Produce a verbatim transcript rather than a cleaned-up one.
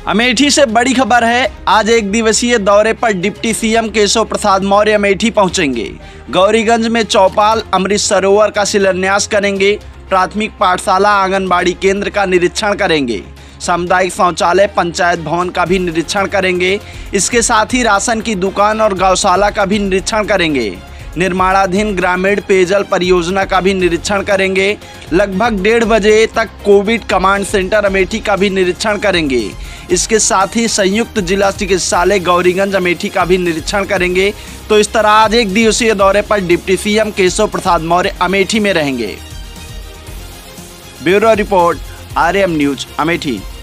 अमेठी से बड़ी खबर है। आज एक दिवसीय दौरे पर डिप्टी सीएम केशव प्रसाद मौर्य अमेठी पहुंचेंगे। गौरीगंज में चौपाल अमृत सरोवर का शिलान्यास करेंगे। प्राथमिक पाठशाला आंगनबाड़ी केंद्र का निरीक्षण करेंगे। सामुदायिक शौचालय पंचायत भवन का भी निरीक्षण करेंगे। इसके साथ ही राशन की दुकान और गौशाला का भी निरीक्षण करेंगे। निर्माणाधीन ग्रामीण पेयजल परियोजना का भी निरीक्षण करेंगे। लगभग डेढ़ बजे तक कोविड कमांड सेंटर अमेठी का भी निरीक्षण करेंगे। इसके साथ ही संयुक्त जिला चिकित्सालय गौरीगंज अमेठी का भी निरीक्षण करेंगे। तो इस तरह आज एक दिवसीय दौरे पर डिप्टी सीएम केशव प्रसाद मौर्य अमेठी में रहेंगे। Bureau report, RM news, Amethi.